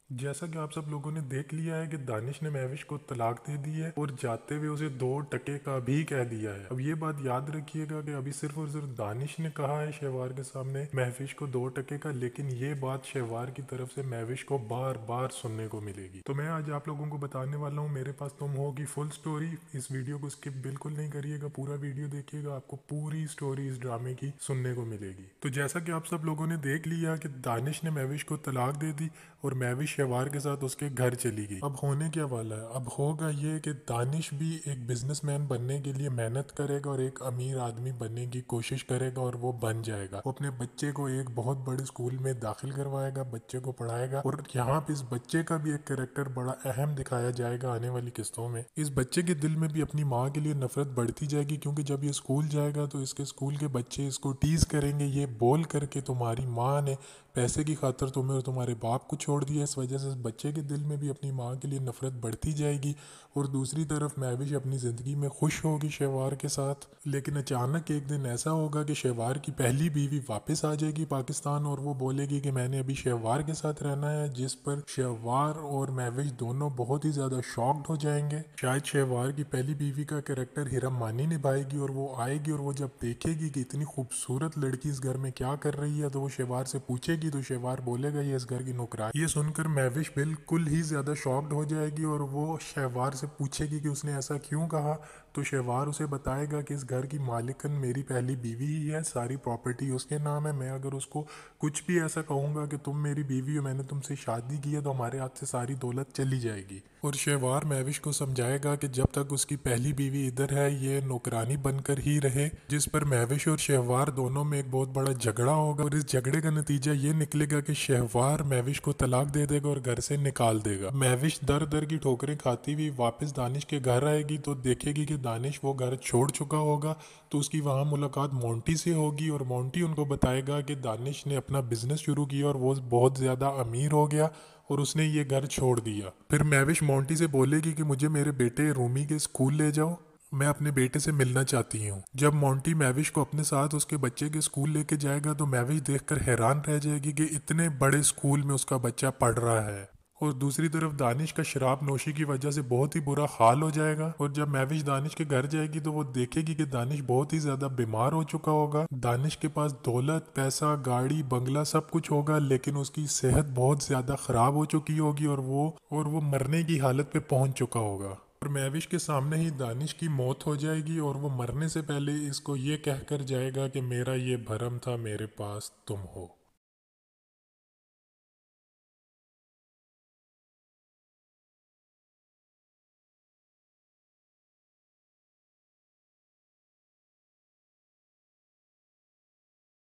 जैसा कि आप सब लोगों ने देख लिया है कि दानिश ने महविश को तलाक दे दी है और जाते हुए उसे 2 टके का भी कह दिया है। अब ये बात याद रखिएगा कि अभी सिर्फ और सिर्फ दानिश ने कहा है शहवार के सामने महविश को 2 टके का, लेकिन ये बात शहवार की तरफ से महविश को बार बार सुनने को मिलेगी। तो मैं आज आप लोगों को बताने वाला हूँ मेरे पास तुम हो की फुल स्टोरी। इस वीडियो को स्किप बिल्कुल नहीं करिएगा, पूरा वीडियो देखिएगा, आपको पूरी स्टोरी इस ड्रामे की सुनने को मिलेगी। तो जैसा कि आप सब लोगों ने देख लिया कि दानिश ने महविश को तलाक दे दी और महविश शहवार के साथ उसके घर चली गई। अब होने क्या वाला है, अब होगा ये कि दानिश भी एक बिजनेसमैन बनने के लिए मेहनत करेगा और एक अमीर आदमी बनने की कोशिश करेगा और वो बन जाएगा। वो अपने बच्चे को एक बहुत बड़े स्कूल में दाखिल करवाएगा, बच्चे को पढ़ाएगा और यहाँ पे इस बच्चे का भी एक कैरेक्टर बड़ा अहम दिखाया जाएगा आने वाली किस्तों में। इस बच्चे के दिल में भी अपनी माँ के लिए नफरत बढ़ती जाएगी, क्योंकि जब ये स्कूल जाएगा तो इसके स्कूल के बच्चे इसको टीज करेंगे ये बोल करके तुम्हारी माँ ने पैसे की खातर तुम्हें और तुम्हारे बाप को छोड़ दिया। इस वजह से इस बच्चे के दिल में भी अपनी माँ के लिए नफरत बढ़ती जाएगी। और दूसरी तरफ महविश अपनी ज़िंदगी में खुश होगी शहवार के साथ। लेकिन अचानक एक दिन ऐसा होगा कि शहवार की पहली बीवी वापस आ जाएगी पाकिस्तान और वो बोलेगी कि मैंने अभी शहवार के साथ रहना है, जिस पर शहवार और महविश दोनों बहुत ही ज़्यादा शॉक्ड हो जाएंगे। शायद शहवार की पहली बीवी का कैरेक्टर हिरम मानी निभाएगी और वो आएगी और वो जब देखेगी कि इतनी खूबसूरत लड़की इस घर में क्या कर रही है तो वो शहवार से पूछेगी, तो शहवार बोलेगा ये इस घर की नौकरानी। ये सुनकर महविश बिल्कुल ही ज्यादा शॉक्ड हो जाएगी और वो शहवार से पूछेगी कि उसने ऐसा क्यों कहा। तो शहवार उसे बताएगा कि इस घर की मालिकन मेरी पहली बीवी ही है, सारी प्रॉपर्टी उसके नाम है। मैं अगर उसको कुछ भी ऐसा कहूंगा कि तुम मेरी बीवी हो, मैंने तुमसे शादी की है, तो हमारे हाथ से सारी दौलत चली जाएगी। और शहवार महविश को समझाएगा कि जब तक उसकी पहली बीवी इधर है ये नौकरानी बनकर ही रहे, जिस पर महविश और शहवार दोनों में एक बहुत बड़ा झगड़ा होगा और इस झगड़े का नतीजा ये निकलेगा कि शहवार महविश को तलाक दे देगा और घर से निकाल देगा। महविश दर दर की ठोकरें खाती हुई वापस दानिश के घर आएगी तो देखेगी कि दानिश वो घर छोड़ चुका होगा। तो उसकी वहां मुलाकात मोंटी से होगी और मोंटी उनको बताएगा कि दानिश ने अपना बिजनेस शुरू किया और वो बहुत ज्यादा अमीर हो गया और उसने ये घर छोड़ दिया। फिर महविश मोंटी से बोलेगी कि मुझे मेरे बेटे रूमी के स्कूल ले जाओ, मैं अपने बेटे से मिलना चाहती हूँ। जब मोंटी महविश को अपने साथ उसके बच्चे के स्कूल लेके जाएगा तो महविश देखकर हैरान रह जाएगी कि इतने बड़े स्कूल में उसका बच्चा पढ़ रहा है। और दूसरी तरफ दानिश का शराब नोशी की वजह से बहुत ही बुरा हाल हो जाएगा। और जब महविश दानिश के घर जाएगी तो वो देखेगी कि दानिश बहुत ही ज्यादा बीमार हो चुका होगा। दानिश के पास दौलत, पैसा, गाड़ी, बंगला सब कुछ होगा, लेकिन उसकी सेहत बहुत ज्यादा खराब हो चुकी होगी और वो मरने की हालत पे पहुंच चुका होगा। और महविश के सामने ही दानिश की मौत हो जाएगी और वो मरने से पहले इसको ये कहकर जाएगा कि मेरा ये भरम था, मेरे पास तुम हो।